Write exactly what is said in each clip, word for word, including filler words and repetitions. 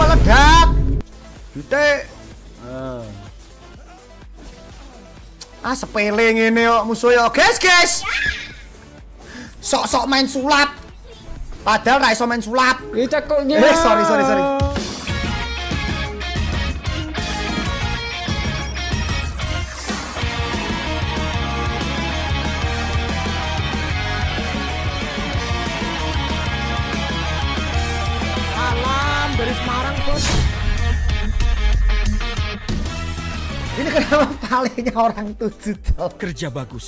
meledak. Dite. Uh. Ah sepele ngene kok musuh yo. Guys, guys. Sok-sok main sulap. Padahal ra iso main sulap. Ini cekoknya. Eh, sorry, sorry, sorry. Salam dari Semarang, Bos. Ini kenapa palingnya orang tujuh toh? Kerja bagus.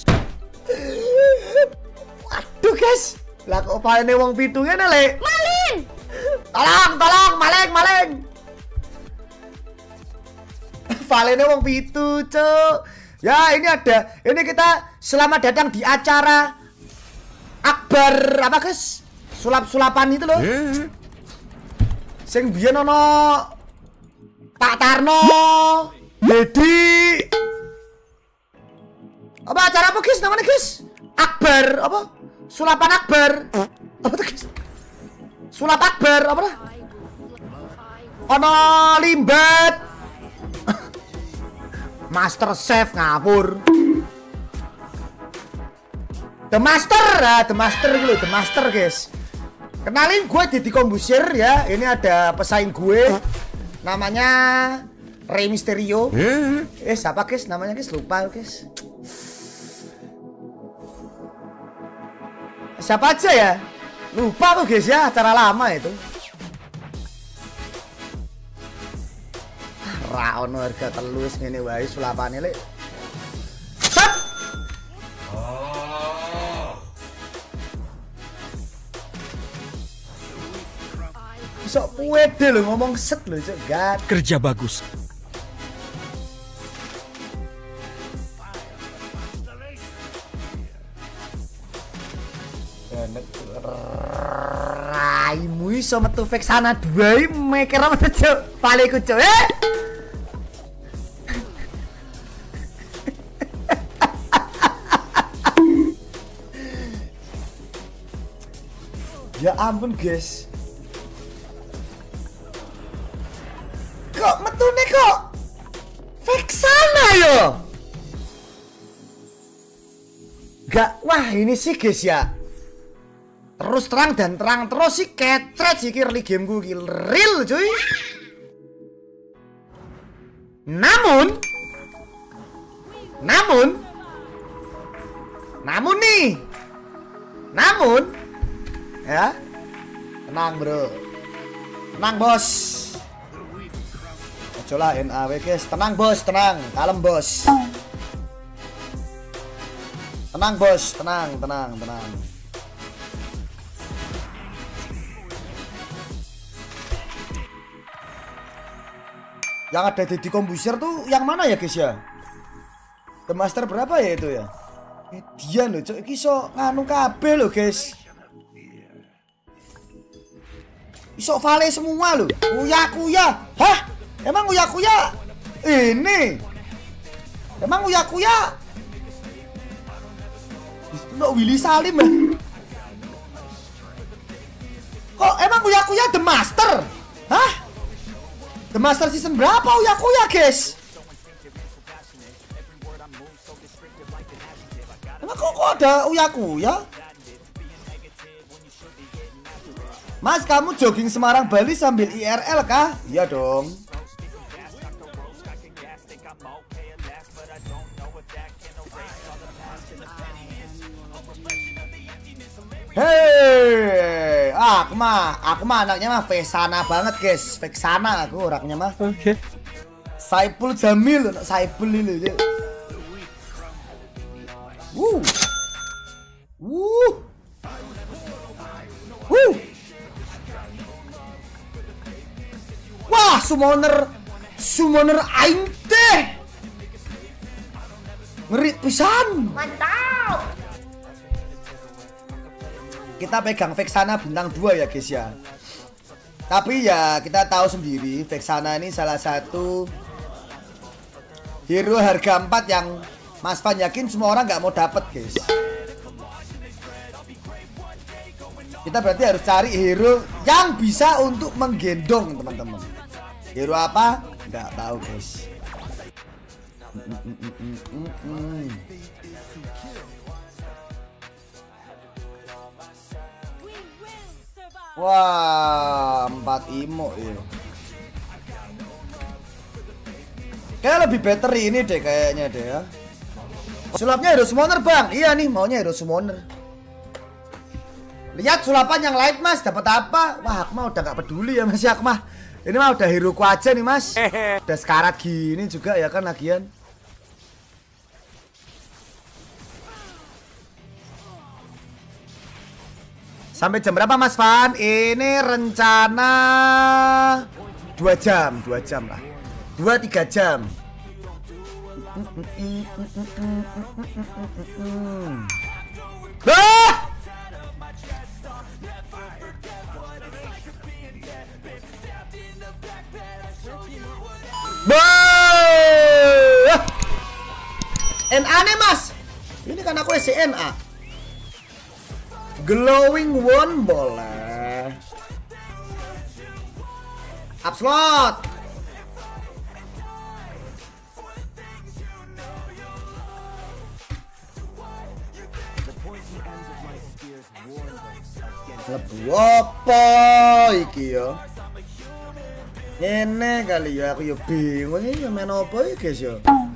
Waduh guys, lah kok palingnya wong pitu ngene le? Maling! Tolong, tolong, maling, maling! Palingnya wong pitu, cuk. Ya ini ada, ini kita selamat datang di acara Akbar apa guys? Sulap-sulapan itu loh. Sing biyen ono Pak Tarno. Dedi. Apa acara apa guys namanya guys? Akbar apa? Sulapan Akbar. Apa tuh guys? Sulap Akbar apa dah? Ono limbat. Master Chef ngawur. The Master, ah, The Master gitu, The Master guys. Kenalin gue Deddy Kombusir ya. Ini ada pesaing gue. Namanya Rey Mysterio. Eh, eh siapa guys? Namanya guys lupa guys. Siapa aja ya? Lupa tuh guys ya, acara lama itu. Ra ono harga telus ngene wae sulapane lek. Set. Sok pede lho ngomong set lho cok gat. Kerja bagus. Raimu iso metu Vexana dua iki meker apa cok? Paleku cok. Eh. Ya ampun guys. Kok metune kok Vexana yo? Gak, wah ini sih guys ya. Terus terang dan terang terus sih kecret sih early game gue real cuy. Namun Namun Namun nih Namun ya, tenang bro, tenang bos. Coba N A W guys, tenang bos, tenang, kalem bos. Tenang bos, tenang, tenang, tenang. Yang ada Deddy Kombusir tuh yang mana ya guys ya? The Master berapa ya itu ya? Median loh, cok, iki iso nganu kabeh loh guys. Iso vale semua loh. Uya-kuya. Hah? Emang uya-kuya? Ini. Emang uya-kuya? No Willy Salim ya? Kok emang uya-kuya The Master? Hah? The Master season berapa uya-kuya guys? Emang kok, kok ada uya-kuya? Mas, kamu jogging Semarang Bali sambil I R L kah? Iya dong. Hei, ah, aku mah, aku mah anaknya mah Vexana banget guys, Vexana aku orangnya mah. Oke. Okay. Saipul Jamil, Saipul ini. Wuh, wuh, wuh. Wah, summoner summoner aing teh. Ngeri pisan. Mantap. Kita pegang Vexana bintang dua ya guys ya. Tapi ya kita tahu sendiri Vexana ini salah satu hero harga empat yang Mas Van yakin semua orang nggak mau dapet guys. Kita berarti harus cari hero yang bisa untuk menggendong teman-teman. Hero apa? Nggak tahu guys. Wah, empat imo ya. Kayak lebih better ini deh kayaknya deh ya. Sulapnya hero summoner bang. Iya nih maunya hero summoner. Lihat sulapan yang lain mas, dapat apa? Wah aku mah udah gak peduli ya mas ya, aku mah. Ini mah udah hero ku aja nih mas. Udah sekarat gini juga ya kan lagian. Sampai jam berapa Mas Van? Ini rencana dua jam, dua jam lah. dua tiga jam. Ah! Bah! N A nih Mas. Ini kan aku S N A. Glowing one boleh. Upslot. Lebu apa iki ya? Ngene kali ya, aku ya bingung iki main apa iki guys ya.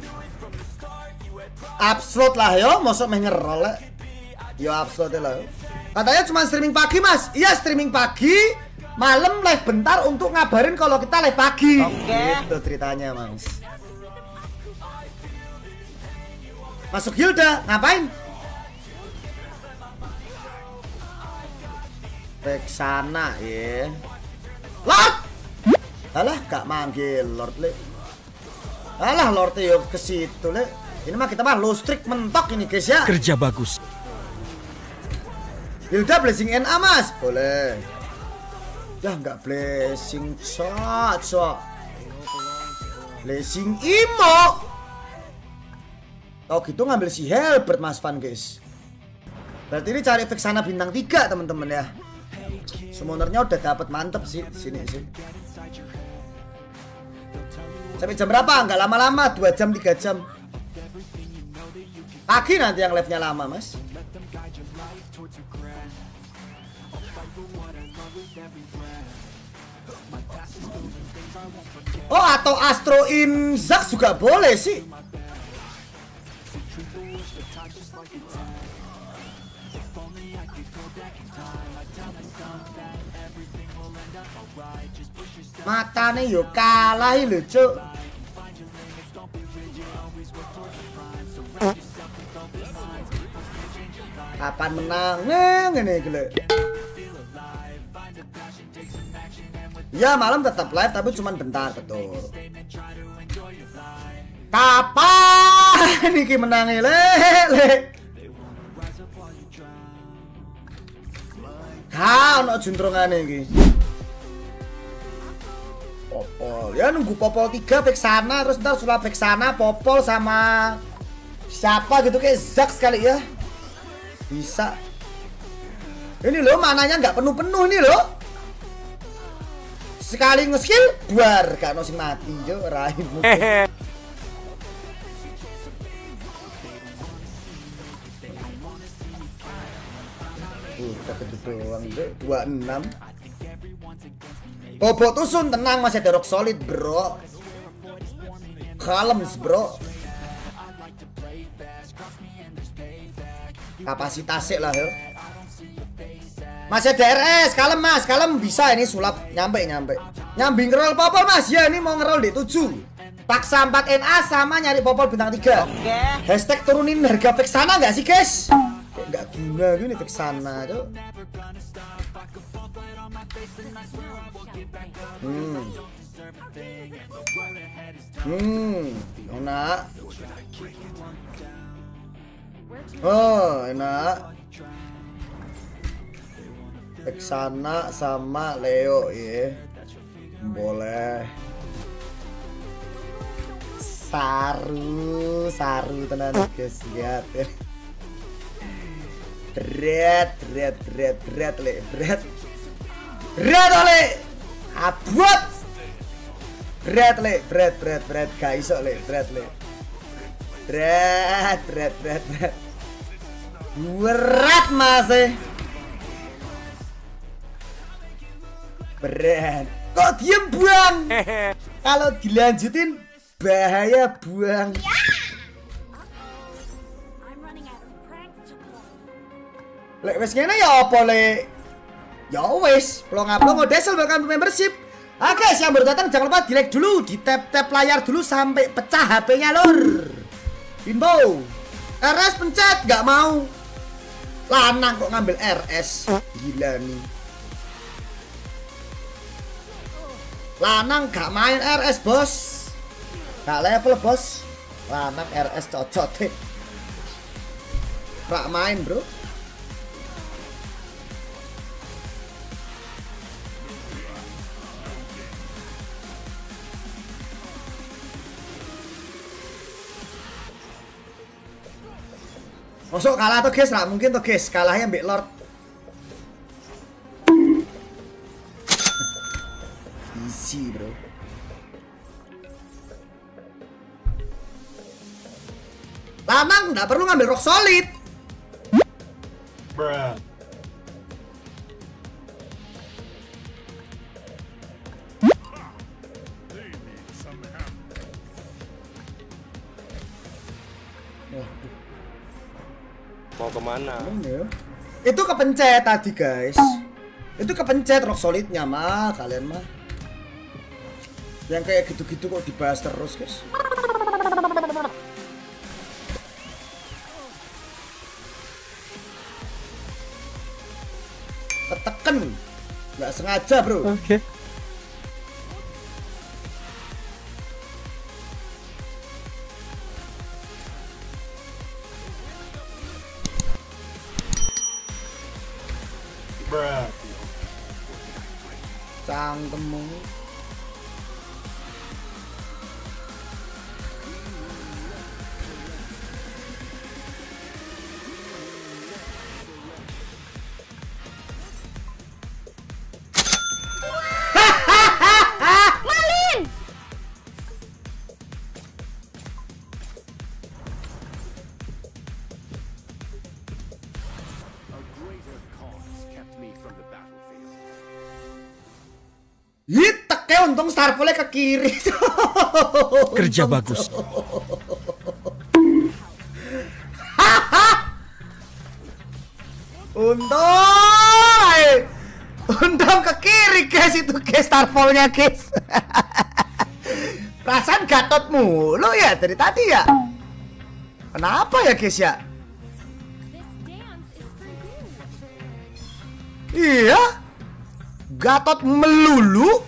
Upslot lah yo, mosok meh ngerol lek. Yo upslot lah. Katanya cuma streaming pagi mas. Iya streaming pagi, malam live bentar untuk ngabarin kalau kita live pagi. Oke. Itu ceritanya mas. Masuk Hilda, ngapain? Reksana ya. Lord! Alah gak manggil Lord le. Alah Lord yo ke situ le. Ini mah kita mah low streak mentok ini guys ya. Kerja bagus. Hilda blessing N A mas, boleh. Ya nggak blessing cocok. Blessing Imo. Oh gitu ngambil si Helbert mas Van guys. Berarti ini cari efek sana bintang tiga teman-teman ya. Summonernya udah dapat mantep sih sini sih. Sampai jam berapa? Nggak lama-lama, dua jam tiga jam. Pagi nanti yang live-nya lama mas. Oh atau Astro Inzak juga boleh sih. Matane yo kalah lho cuk. Kapan menang ngene iki lho. Ya malam tetap live tapi cuman bentar betul. Kapan iki menangi le le. Ha ono juntrungane iki. Popol. Ya nunggu Popol tiga Vexana terus ntar sulap Vexana, Popol sama siapa gitu kayak Zack sekali ya. Bisa. Ini loh mananya nggak penuh-penuh nih loh. Sekali nge-skill duar gak ono sing mati yo raimu. Uh, dapat doang dua puluh enam. Bobo tusun tenang masih ada rock solid bro. Kalem bro. Kapasitasnya lah yo. Masih ada R S, kalem mas, kalem bisa ini sulap nyampe nyampe. Nyambi ngerol Popol mas, ya ini mau ngerol di tujuh. Paksa empat N A sama nyari Popol bintang tiga. Oke. Hashtag turunin harga Vexana nggak sih guys? Kayak nggak guna gini Vexana tuh. Hmm. Hmm, enak. Oh, enak. Vexana sama Leo ya. Boleh. Saru, saru tenan guys, lihat ya. Berat, berat, berat, berat, le, berat. Berat oleh. Abot. Berat le, berat, berat, berat. Gak iso le, berat le. Berat, berat, berat, berat. Berat mas eh. Berat. Kok diem buang? Kalau dilanjutin bahaya buang. Lek wes ngene ya apa le? Ya wes, pelong-pelong desel welcome to membership. Oke, guys, yang baru datang jangan lupa di like dulu, di tap-tap layar dulu sampai pecah H P-nya lor. Info. R S pencet, gak mau. Lanang kok ngambil R S. Gila nih. Lanang gak main R S, bos. Gak level, bos. Lanang R S cocot deh. Gak main, bro. Masuk kalah tuh guys, nggak mungkin tuh guys, kalahnya ambek Lord. Easy bro. Lanang nggak perlu ngambil rock solid. Bruh. Mau kemana? Itu kepencet tadi guys. Itu kepencet rock solidnya mah kalian mah. Yang kayak gitu-gitu kok dibahas terus guys. Keteken, nggak sengaja bro. Oke. Okay. Cangkemmu. Malin. Hiteke untung Starfall ke kiri. Kerja bagus. Untung, untung ke kiri guys itu guys Starfallnya guys. Perasaan Gatot mulu ya dari tadi ya. Kenapa ya guys ya? Iya. Gatot melulu.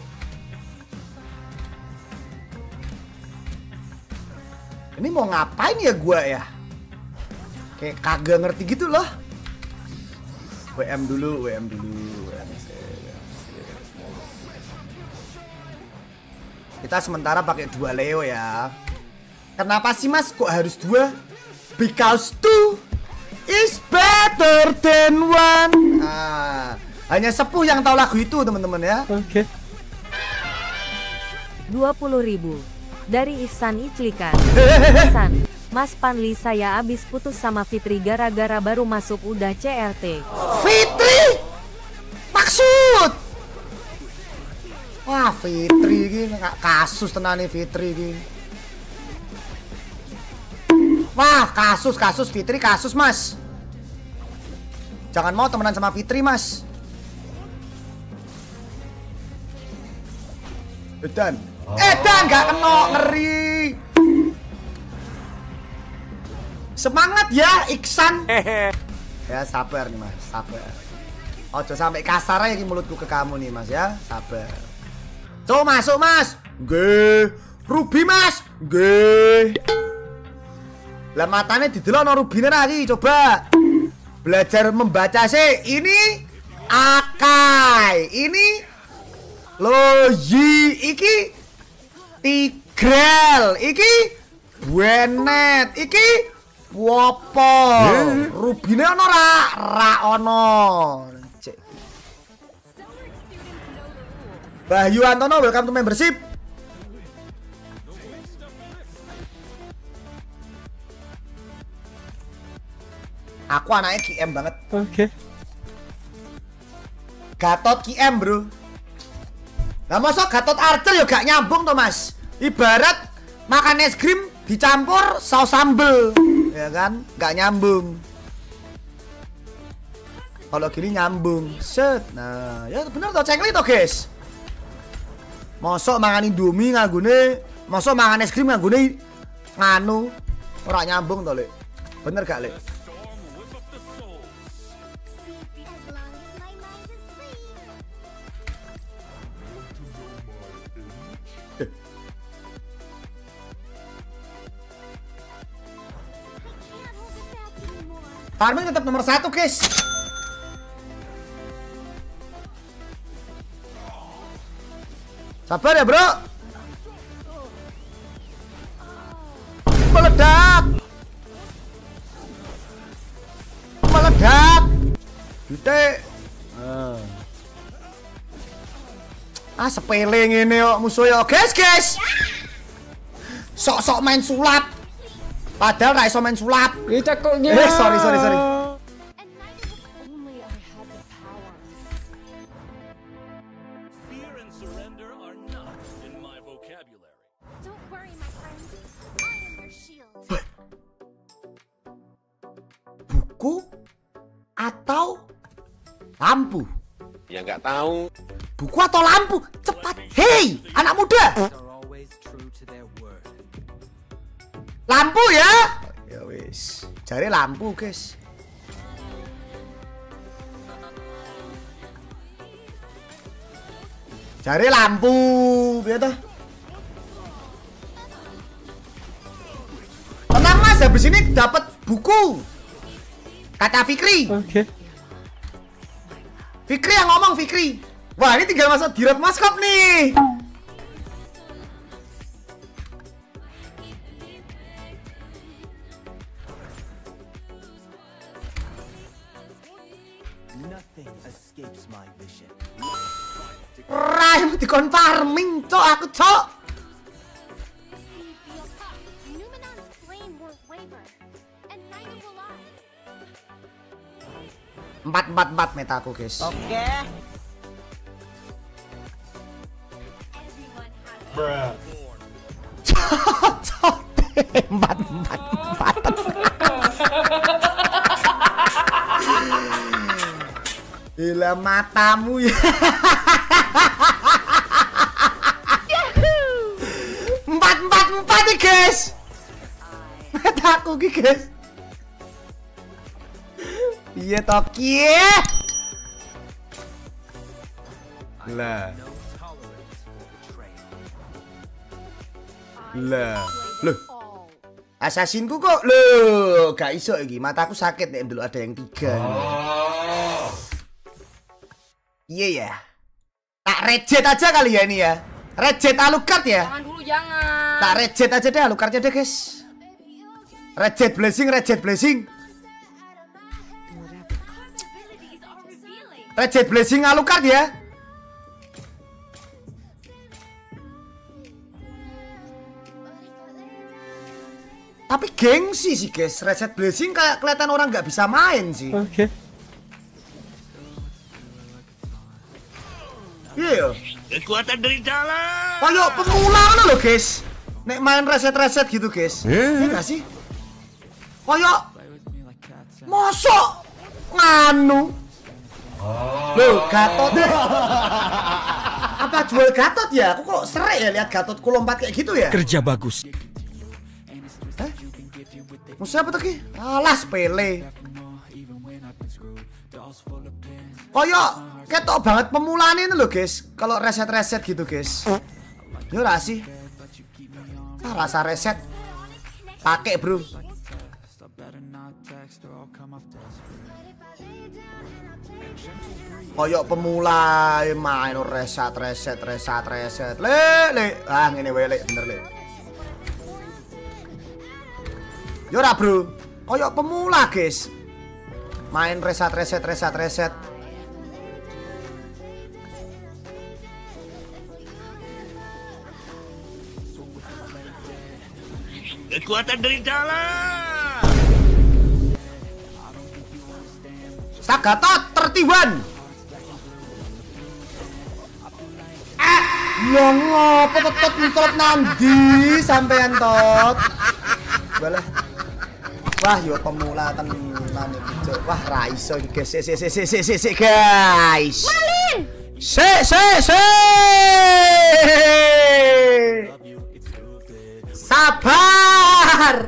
Ini mau ngapain ya gua ya? Kayak kagak ngerti gitu loh. W M dulu, W M dulu. Kita sementara pakai dua Leo ya. Kenapa sih mas kok harus dua? Because two is better than one. Ah. Hanya sepuh yang tahu lagu itu teman-teman ya. Oke. Okay. dua puluh ribu dari Ihsan Iclikan. Ihsan, Mas Panli saya abis putus sama Fitri gara-gara baru masuk udah C R T. Fitri? Maksud? Wah Fitri gini kasus tenane Fitri gini. Wah kasus kasus Fitri kasus mas. Jangan mau temenan sama Fitri mas. Edan, Edan gak kena ngeri. Semangat ya Iksan. Ya sabar nih mas, sabar. Ojo sampai kasar aja mulutku ke kamu nih mas ya, sabar. Coba masuk mas. Nggih. Ruby mas. Nggih. Lah matanya didelok Rubine lagi coba. Belajar membaca sih. Ini Akai. Ini Loyi, iki Tigrel, iki Buenet, iki Wopo? Rubine ono ra? Ra ono. Cek. Bayu Antono, welcome to membership. Aku anaknya Q M banget. Oke. Okay. Gatot Q M, bro. Lah masa Gatot Archer ya gak nyambung toh, Mas. Ibarat makan es krim dicampur saus sambel, ya kan? Gak nyambung. Kalau gini nyambung. Set. Nah, ya bener toh, cengli toh, guys. Mosok mangan Indomie nganggone, mosok mangan es krim nganggone nganu ora nyambung toh, Lek. Bener gak, Lek? Farming tetap nomor satu, guys. Sabar ya, bro. Meledak. Meledak. Gede. Ah, ah sepele ngene kok musuh ya, guys, guys. Sok-sok main sulap. Padahal ra iso main sulap. Cekoknya. Eh, sorry, sorry, sorry. Buku atau lampu? Ya nggak tahu. Buku atau lampu? Cepat. Hei, anak muda. Lampu ya? Ya wis. Cari lampu, guys. Cari lampu, biar toh. Tenang, Mas, habis ini dapat buku. Kata Fikri. Oke. Okay. Fikri yang ngomong, Fikri. Wah, ini tinggal masuk direct maskop nih. Rai dikon farming, cok, aku cok. Empat empat empat meta aku, guys. Oke. Okay. Bruh. Cok, empat empat empat. Gila matamu ya. Empat empat empat nih, guys. Metaku ki, guys. Iya Toki. Lah. Lah. Loh. Asasinku kok loh, gak iso iki. Mataku sakit nek dulu ada yang tiga. Iya ya. Tak rejet aja kali ya ini ya. Rejet Alucard ya. Jangan dulu, jangan. Tak rejet aja deh Alucardnya deh, guys. Rejet blessing, rejet blessing. Rejet blessing Alucard ya. Tapi gengsi sih, guys. Reset blessing kayak kelihatan orang nggak bisa main sih. Oke. Okay. Iya. Kekuatan dari dalam. Kayak pemula loh, guys. Nek main reset-reset gitu, guys. Iya nggak sih? Kayak mosok nganu. Loh, Gatot. Apa jual Gatot ya? Aku kok serik ya lihat Gatotku lompat kayak gitu ya? Kerja bagus. Eh? Musuh apa tuh ki? Alah sepele. Kayak ketok banget pemulaan ini loh, guys. Kalau reset-reset gitu, guys. Ya lah sih. Ah, rasa reset. Pakai, bro. Koyok pemula main reset reset reset reset le le ah ini wae le bener le. Yo ra bro, koyok pemula, guys. Main reset reset reset reset. Kekuatan dari dalam. Sagatot tertiban. Eh, ya ngopo tetot mutlak nandi sampean tot. Balah. Wah, yo pemula tenan iki, Cuk. Wah, ra iso iki, guys. Sik sik sik sik sik guys. Malin. Sik sik sik. Sabar.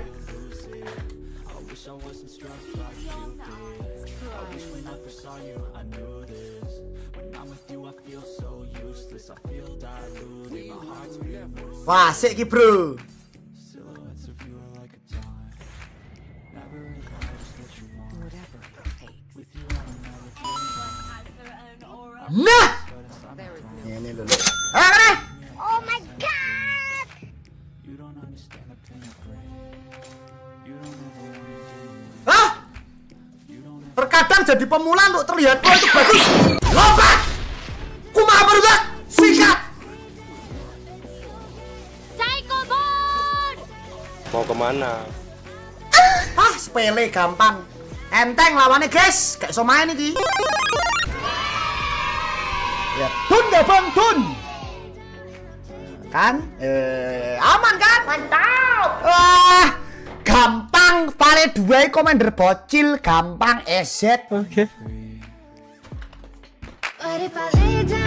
Wah, sik iki, Bro. Nah. Ini lho. Ah, mana? Oh my god. Hah? Terkadang jadi pemula untuk terlihat oh itu bagus. Lompat. Kumaha barudak? Sikat. Psycho Bond. Mau kemana? Ah, sepele gampang. Enteng lawannya, guys. Gak iso main iki. Ya, tun ya bang, tun. Kan? Eh, aman kan? Mantap. Wah, gampang. Vale dua commander bocil, gampang eset. Oke. What if I lay down?